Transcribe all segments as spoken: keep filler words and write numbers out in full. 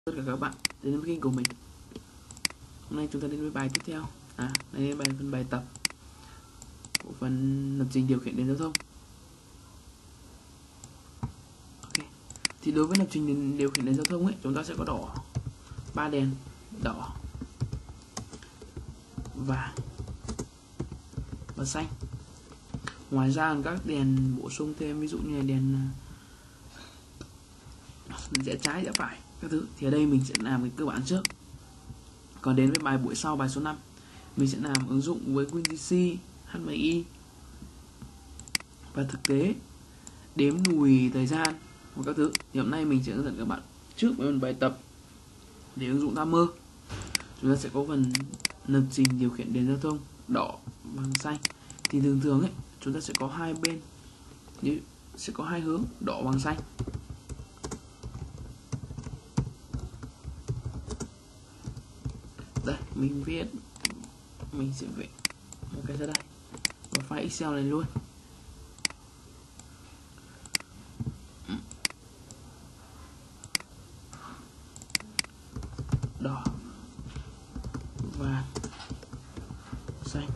tất cả các bạn đến với kênh của mình. Hôm nay chúng ta đến với bài tiếp theo. À, đây là bài phần bài tập của phần lập trình điều khiển đèn giao thông. Ok. Thì đối với lập trình điều khiển đèn giao thông ấy, chúng ta sẽ có đỏ, ba đèn đỏ, vàng và xanh. Ngoài ra các đèn bổ sung thêm, ví dụ như là đèn rẽ trái rẽ phải các thứ, thì ở đây mình sẽ làm cái cơ bản trước. Còn đến với bài buổi sau, bài số năm, mình sẽ làm ứng dụng với WinGC, hát em i và thực tế, đếm lùi thời gian và các thứ. Thì hôm nay mình sẽ hướng dẫn các bạn trước với một bài tập để ứng dụng timer. Chúng ta sẽ có phần lập trình điều khiển đèn giao thông đỏ, vàng, xanh. Thì thường thường ấy, chúng ta sẽ có hai bên, như sẽ có hai hướng đỏ, vàng, xanh. Đây, mình viết, mình sẽ viết một cái ra đây và file Excel này luôn. Đỏ, vàng, xanh.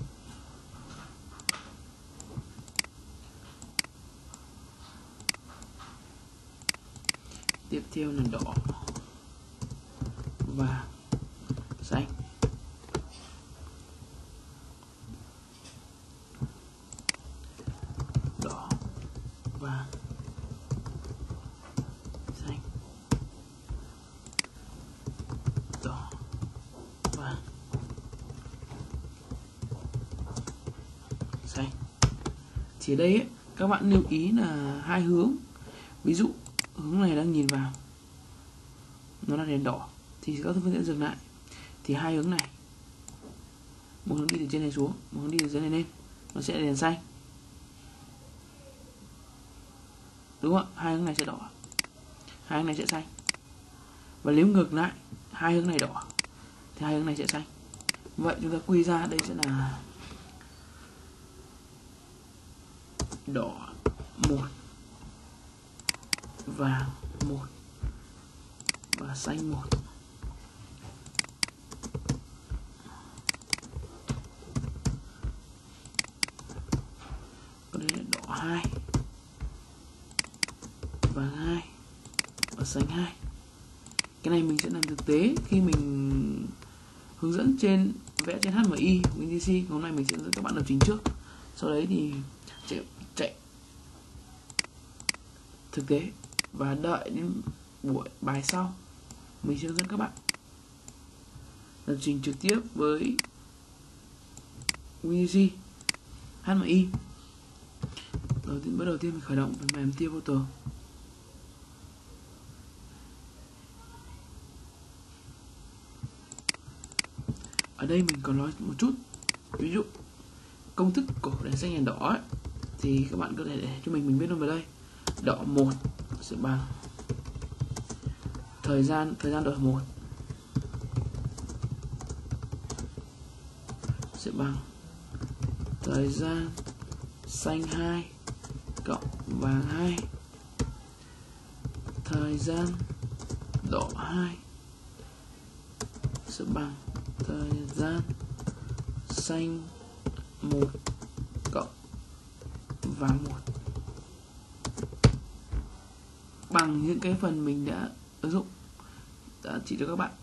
Tiếp theo là đỏ, vàng, xanh. Đỏ, vàng, xanh. Đỏ, vàng, xanh. Thì đây ấy, các bạn lưu ý là hai hướng. Ví dụ hướng này đang nhìn vào, nó là đèn đỏ thì các phương tiện dừng lại. Thì hai hướng này, một hướng đi từ trên này xuống, một hướng đi từ dưới này lên, nó sẽ là đèn xanh, đúng không? Hai hướng này sẽ đỏ, hai hướng này sẽ xanh. Và nếu ngược lại, hai hướng này đỏ thì hai hướng này sẽ xanh. Vậy chúng ta quy ra đây sẽ là đỏ một, vàng một và xanh một. Đây là đỏ hai, vàng hai và xanh hai. Cái này mình sẽ làm thực tế khi mình hướng dẫn trên vẽ trên hát em i WinGC. Hôm nay mình sẽ hướng dẫn các bạn lập trình trước, sau đấy thì chạy, chạy thực tế và đợi đến buổi bài sau mình sẽ hướng dẫn các bạn lập trình trực tiếp với WinGC, hát em i. Đầu tiên, bước đầu tiên mình khởi động phần mềm tia photo. Ở đây mình còn nói một chút, ví dụ công thức của đèn xanh đèn đỏ ấy, thì các bạn có thể để cho mình mình viết luôn vào đây. Đỏ một sẽ bằng thời gian thời gian đỏ một sẽ bằng thời gian xanh hai cộng vàng hai, thời gian đỏ hai sẽ bằng thời gian xanh một cộng vàng một, bằng những cái phần mình đã ứng dụng, đã chỉ cho các bạn.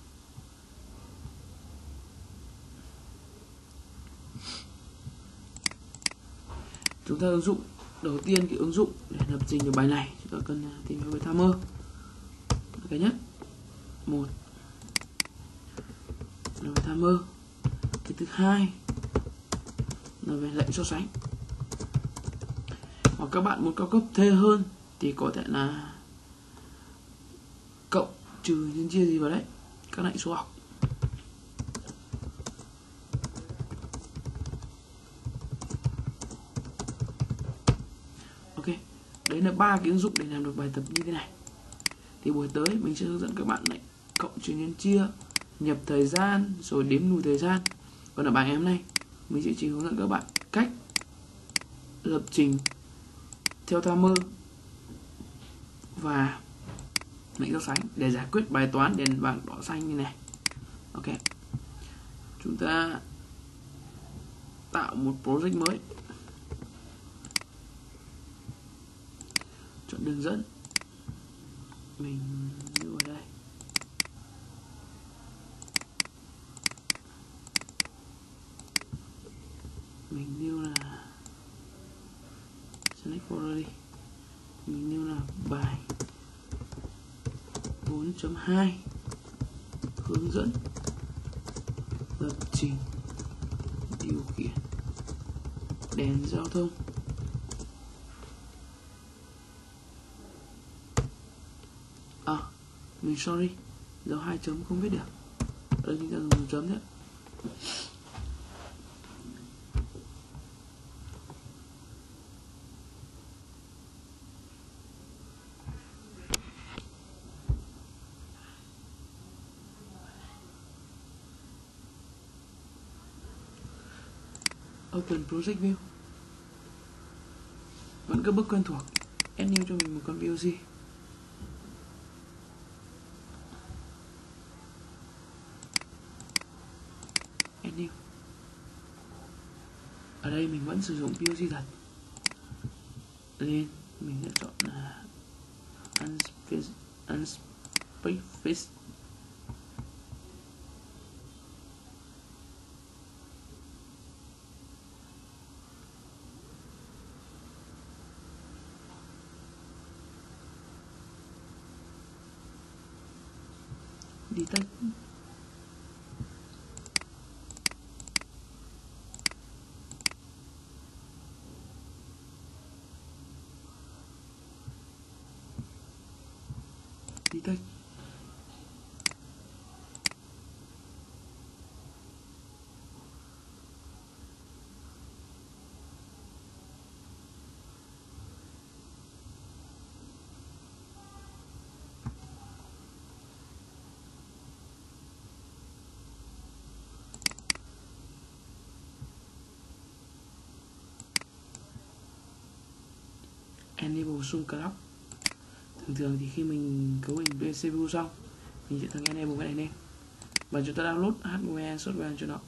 Chúng ta ứng dụng đầu tiên, cái ứng dụng để lập trình được bài này, chúng ta cần tìm hiểu về timer. Cái nhất, một là về timer. Cái thứ hai là về lệnh so sánh. Hoặc các bạn muốn cao cấp thêm hơn thì có thể là cộng, trừ, nhân, chia gì vào đấy, các lệnh số học. Ok, đấy là ba cái ứng dụng để làm được bài tập như thế này. Thì buổi tới mình sẽ hướng dẫn các bạn lệnh cộng, trừ, nhân, chia, nhập thời gian, rồi đếm lùi thời gian. Còn ở bài ngày hôm nay mình sẽ chỉ hướng dẫn các bạn cách lập trình theo timer và Mệnh so sánh để giải quyết bài toán đèn vàng đỏ xanh như này. Ok, chúng ta tạo một project mới, chọn đường dẫn, mình lưu ở đây. Mình lưu là select folder đi, mình lưu là bài bốn chấm hai hướng dẫn lập trình điều khiển đèn giao thông. À, mình sorry, dấu hai chấm không viết được. Ở đây chúng ta dùng dấu chấm đấy. Open Project View. Vẫn các bước quen thuộc. Add new cho mình một con vê o xê. Add new. Ở đây mình vẫn sử dụng vê o xê thật. Nên mình sẽ chọn là unspace unspace detect. Detect. Enable zoom clock. Thường thường thì khi mình cấu hình bên xê pê u xong, mình sẽ thằng enable cái này lên và chúng ta download hardware software cho nó.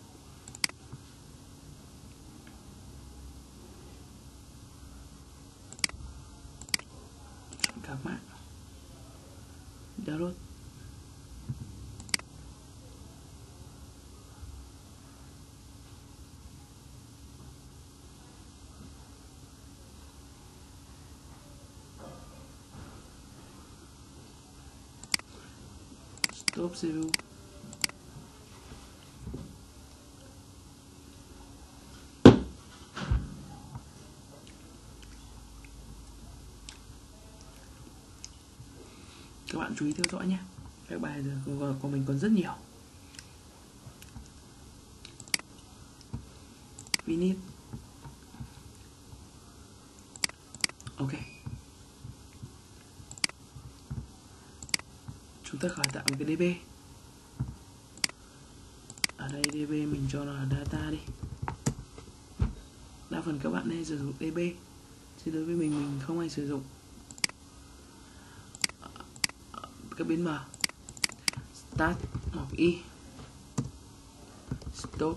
Chọn các mạng, download. Stop xê pê u. Các bạn chú ý theo dõi nhé. Các bài giờ của mình còn rất nhiều. Finish. Ok. Chúng ta khởi tạo một cái đê bê. Ở đây đê bê mình cho là data đi. Đa phần các bạn nên sử dụng đê bê, chứ đối với mình mình không hay sử dụng các biến mở. Start hoặc y, stop.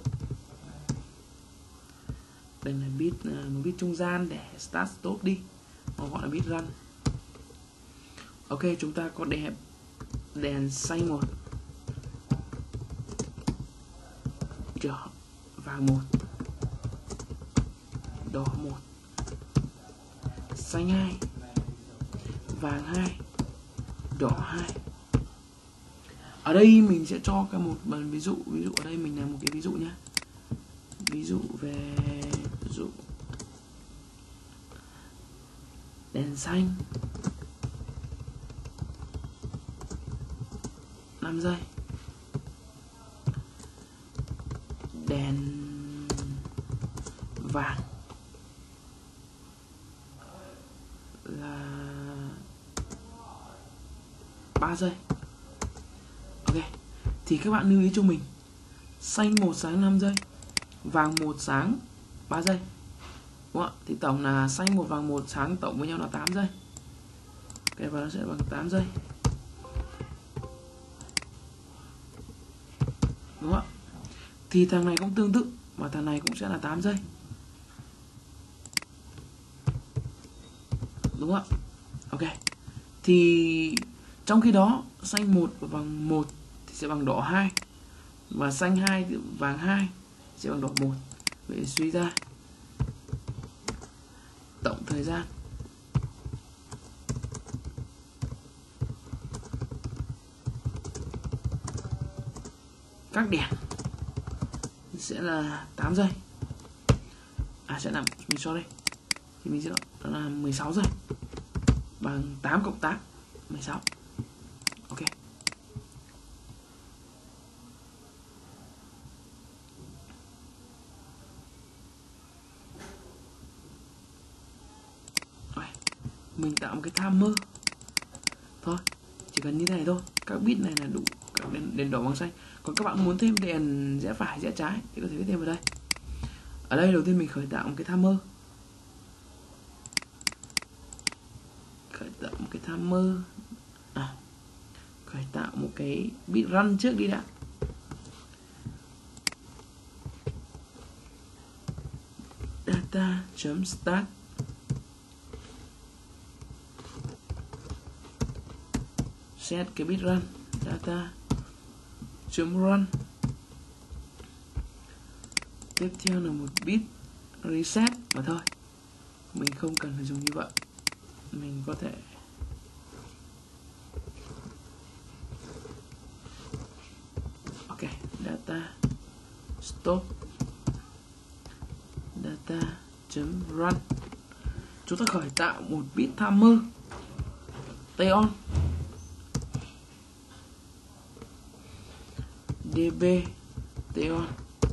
Đây là bit, một bit trung gian để start stop đi, hoặc gọi là bit run. Ok, chúng ta có đẹp đèn xanh một, trở vàng một, đỏ một, xanh hai, vàng hai, đỏ hai. Ở đây mình sẽ cho cả một phần ví dụ. Ví dụ ở đây mình làm một cái ví dụ nhé. Ví dụ về ví dụ đèn xanh năm giây, đèn vàng là ba giây. Ok, thì các bạn lưu ý cho mình, xanh một sáng năm giây, vàng một sáng ba giây, đúng không ạ? Thì tổng là xanh một vàng một sáng tổng với nhau là tám giây. Ok, và nó sẽ bằng tám giây. đúng không ạ? Thì thằng này cũng tương tự, và thằng này cũng sẽ là tám giây, đúng không ạ? Ok, thì trong khi đó xanh một bằng một thì sẽ bằng đỏ hai, và xanh hai vàng hai sẽ bằng đỏ một. Vậy suy ra tổng thời gian các đèn sẽ là tám giây. À sẽ là mình cho đây thì mình sẽ đó là mười sáu giây, bằng tám cộng tám, mười sáu. Ok. Rồi, mình tạo một cái timer thôi, chỉ cần như thế này thôi. Các bit này là đủ, các đèn, đèn đỏ vàng xanh. Còn các bạn muốn thêm đèn rẽ phải rẽ trái thì có thể viết thêm vào đây. Ở đây đầu tiên mình khởi tạo một cái timer, khởi tạo một cái timer à, khởi tạo một cái bit run trước đi đã. Data.start set cái bit run, data.run. Tiếp theo là một bit reset mà thôi, mình không cần phải dùng như vậy. Mình có thể ok, data stop data.run. Chúng ta khởi tạo một bit timer t-on db t-on.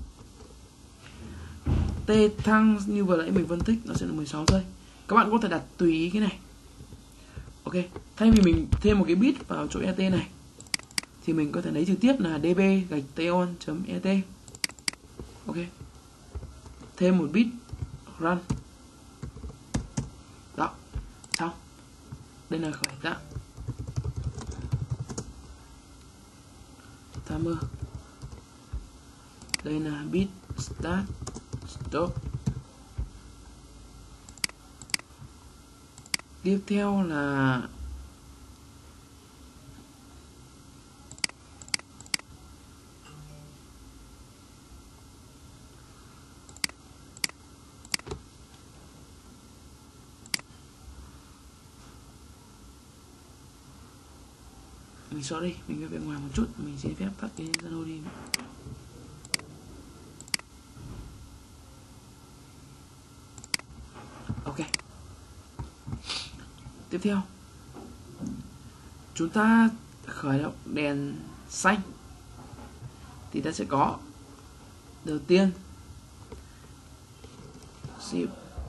T thăng như vừa nãy mình phân tích nó sẽ là mười sáu giây. Các bạn có thể đặt tùy ý cái này. Ok, thay vì mình thêm một cái bit vào chỗ et này thì mình có thể lấy trực tiếp là db gạch t-on.et. Ok, thêm một bit run. Đó, xong. Đây là khởi tạo timer. Đây là bit start stop. Tiếp theo là mình xóa đi, mình phải bên ngoài một chút, mình xin phép tắt cái Zalo đi. Ok. Tiếp theo chúng ta khởi động đèn xanh thì ta sẽ có đầu tiên ship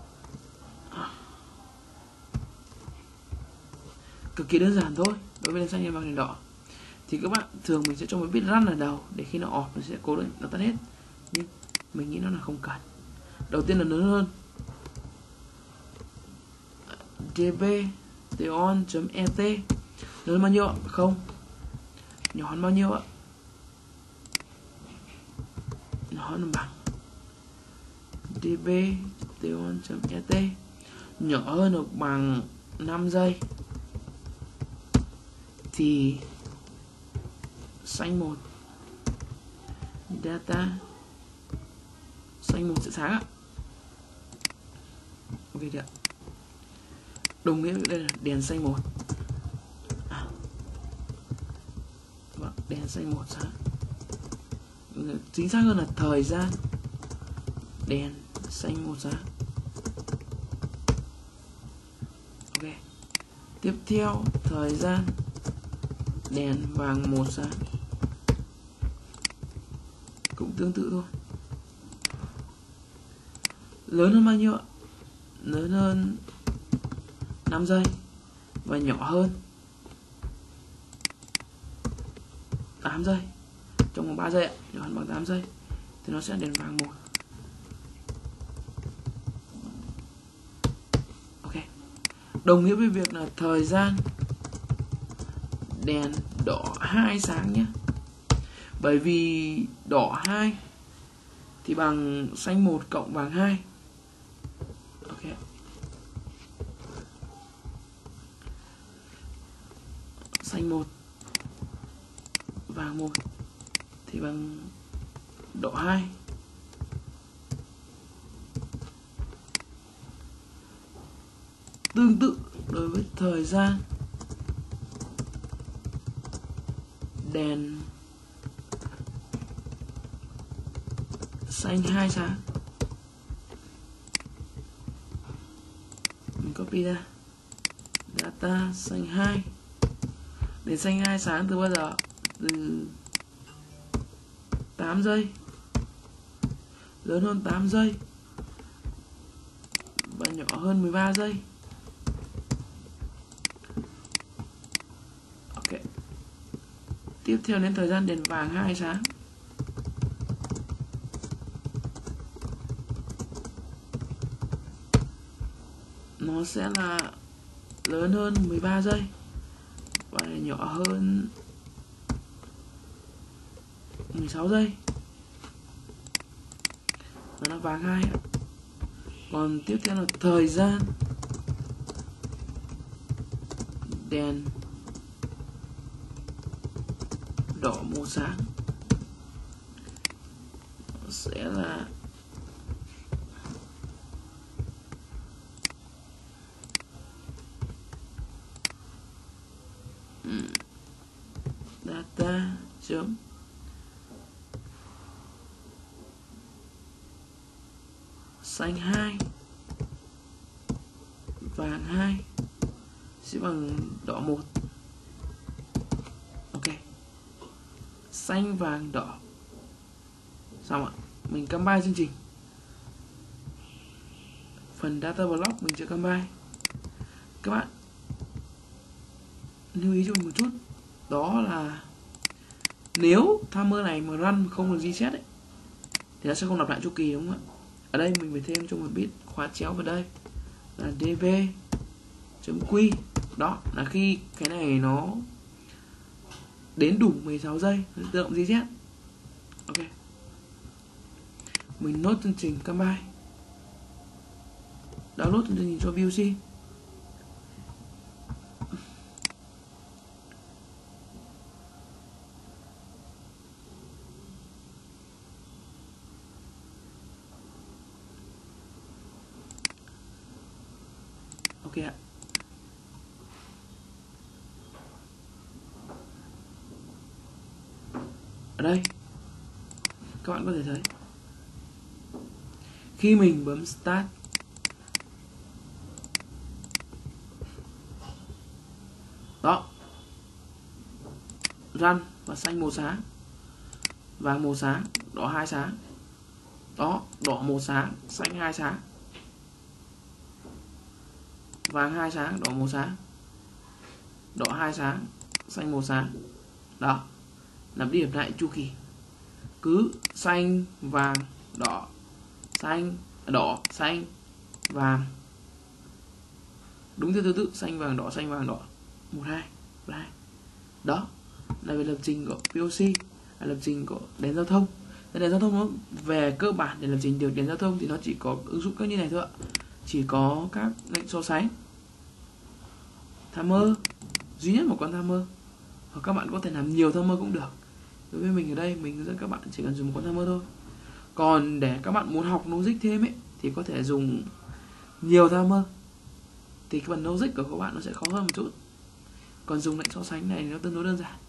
cực kỳ đơn giản thôi. Đối với đèn xanh và đèn đỏ thì các bạn thường mình sẽ cho một bit run ở đầu để khi nó off nó sẽ cố định nó tắt hết, nhưng mình nghĩ nó là không cần. Đầu tiên là lớn hơn db t-on.et lớn bao nhiêu ạ? Không. Nhỏ hơn bao nhiêu ạ? Nhỏ hơn bằng db t-on.et nhỏ hơn hoặc bằng năm giây thì xanh một data xanh một sẽ sáng ạ. Ok chưa? Đồng nghĩa với đây là đèn xanh một. À, đèn xanh một sáng. Chính xác hơn là thời gian đèn xanh một sáng. Ok. Tiếp theo thời gian đèn vàng một sáng. Cũng tương tự thôi. Lớn hơn bao nhiêu ạ? Lớn hơn năm giây và nhỏ hơn tám giây. Trong vòng ba giây ạ, nhỏ hơn bằng tám giây thì nó sẽ đèn vàng một. Ok. Đồng nghĩa với việc là thời gian đèn đỏ hai sáng nhé. Bởi vì đỏ hai thì bằng xanh một cộng vàng hai. Ok. Xanh một vàng một thì bằng đỏ hai. Tương tự đối với thời gian, đèn xanh hai sáng. Mình copy ra. Data xanh hai. Đèn xanh hai sáng từ bao giờ? Từ tám giây. Lớn hơn tám giây và nhỏ hơn mười ba giây. Ok. Tiếp theo đến thời gian đèn vàng hai sáng. Nó sẽ là lớn hơn mười ba giây và nhỏ hơn mười sáu giây. Đó là vàng hai. Còn tiếp theo là thời gian đèn đỏ màu sáng sẽ là data chấm xanh hai vàng hai sẽ bằng đỏ một. Ok. Xanh vàng đỏ. Xong ạ. Mình combine chương trình. Phần data block mình chưa combine. Các bạn lưu ý cho mình một chút, đó là nếu timer này mà run không được reset ấy thì nó sẽ không lặp lại chu kỳ, đúng không ạ? Ở đây mình phải thêm cho một bit khóa chéo vào đây là dv.q. Đó là khi cái này nó đến đủ mười sáu giây nó tự động reset. Ok. Mình nốt chương trình combine, download chương trình cho vê o xê. Ok ạ. Ở đây các bạn có thể thấy khi mình bấm start đó, run và xanh màu sáng, vàng màu sáng, đỏ hai sáng. Đó, đỏ một sáng, xanh hai sáng, vàng hai sáng, đỏ một sáng, đỏ hai sáng, xanh một sáng. Đó, lặp đi lặp lại chu kỳ, cứ xanh vàng đỏ, xanh đỏ xanh vàng, đúng theo thứ tự xanh vàng đỏ xanh vàng đỏ, một hai hai. Đó là về lập trình của pê o xê, là lập trình của đèn giao thông. Đèn giao thông nó về cơ bản để lập trình được đèn giao thông thì nó chỉ có ứng dụng các như này thôi ạ. Chỉ có các lệnh so sánh, timer, duy nhất một con timer, hoặc các bạn có thể làm nhiều timer cũng được. Đối với mình ở đây mình hướng dẫn các bạn chỉ cần dùng một con timer thôi. Còn để các bạn muốn học logic thêm ấy thì có thể dùng nhiều timer, thì cái phần logic của các bạn nó sẽ khó hơn một chút. Còn dùng lệnh so sánh này nó tương đối đơn giản.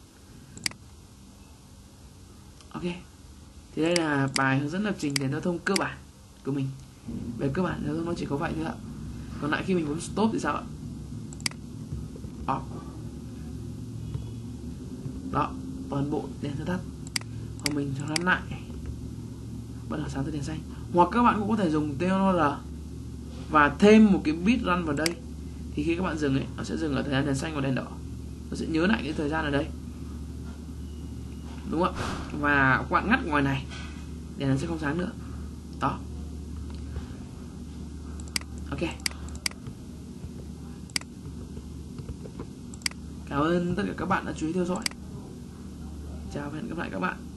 Ok. Thì đây là bài hướng dẫn lập trình đèn giao thông cơ bản của mình. Về cơ bản đèn giao thông nó chỉ có vậy thôi ạ. Còn lại khi mình bấm stop thì sao ạ? Off. Đó, toàn bộ đèn sẽ tắt. Hoặc mình cho nó lại, bắt đầu sáng tới đèn xanh. Hoặc các bạn cũng có thể dùng tê o rờ và thêm một cái bit run vào đây. Thì khi các bạn dừng ấy, nó sẽ dừng ở thời gian đèn xanh và đèn đỏ. Nó sẽ nhớ lại cái thời gian ở đây, đúng không ạ? Và các bạn ngắt ngoài này, đèn nó sẽ không sáng nữa. Đó. Ok. Cảm ơn tất cả các bạn đã chú ý theo dõi. Chào và hẹn gặp lại các bạn.